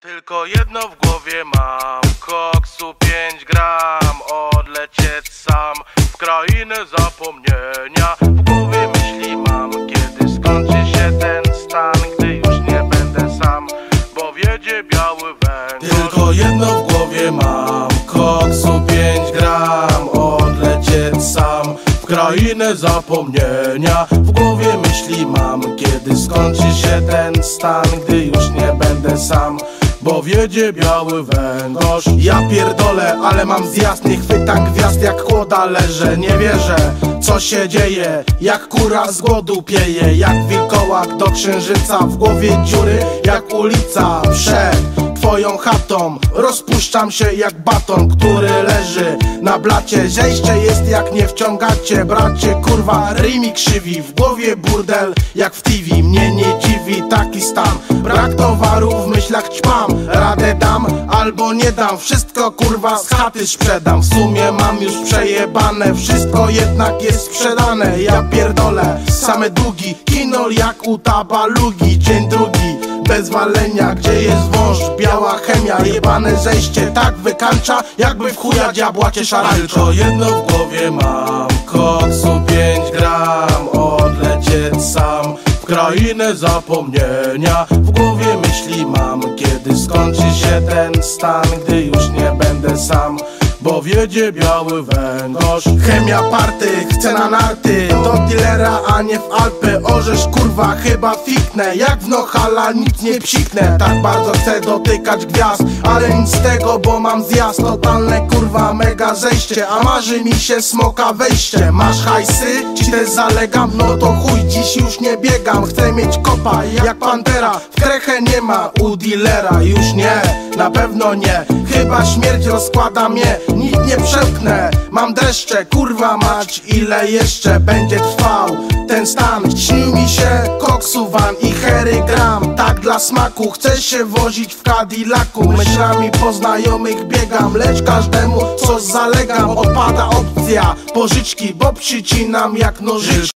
Tylko jedno w głowie mam, koksu 5 gram, odlecieć sam w krainę zapomnienia. W głowie myśli mam, kiedy skończy się ten stan, gdy już nie będę sam, bo wiedzie biały węgorz. Tylko jedno w głowie mam, koksu 5 gram, odlecieć sam w krainę zapomnienia. W głowie myśli mam, kiedy skończy się ten stan, gdy już nie będę sam, bo wiedzie biały węgorz. Ja pierdolę, ale mam zjazd, nie chwytam gwiazd jak kłoda leżę. Nie wierzę, co się dzieje, jak kura z głodu pieje, jak wilkołak do księżyca. W głowie dziury jak ulica przed twoją chatą. Rozpuszczam się jak baton, który leży na blacie. Zejście jest jak nie wciągacie, bracie, kurwa, rymi krzywi. W głowie burdel jak w TV, mnie nie dziwi taki stan. Brak towaru, w myślach ćpam, radę dam albo nie dam. Wszystko kurwa z chaty sprzedam. W sumie mam już przejebane, wszystko jednak jest sprzedane. Ja pierdolę, same długi, kinol jak u tabalugi. Dzień drugi bez walenia, gdzie jest wąż, biała chemia. Jebane zejście tak wykańcza, jakby w chuja diabła cię szarańcza. Tylko jedno w głowie mam, koksu 5 gram, odlecieć sam w krainę zapomnienia. W głowie myśli mam, kiedy skończy się ten stan, gdy już nie będę sam, bo wiedzie biały węgorz. Chemia party, chcę na narty, do dealera, a nie w Alpy. Orzesz kurwa, chyba fiknę, jak w Nohala nic nie psiknę. Tak bardzo chcę dotykać gwiazd, ale nic z tego, bo mam zjazd. Totalne kurwa mega zejście, a marzy mi się smoka wejście. Masz hajsy? Ci też zalegam? No to chuj, dziś już nie biegam. Chcę mieć kopa jak pantera, w krechę nie ma u dealera. Już nie, na pewno nie, chyba śmierć rozkłada mnie. Nic nie przełknę, mam dreszcze, kurwa mać, ile jeszcze będzie trwał ten stan. Śnił mi się koksu van i hery gram, tak dla smaku. Chcę się wozić w Cadillacu, myślami po znajomych biegam, lecz każdemu coś zalegam. Odpada opcja pożyczki, bo przycinam jak nożyczki.